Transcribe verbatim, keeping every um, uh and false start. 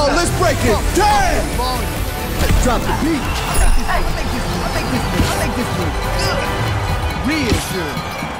Oh, let's break it. Damn! Drop the beat. I make this one. I make this one. I make this one good. Real good.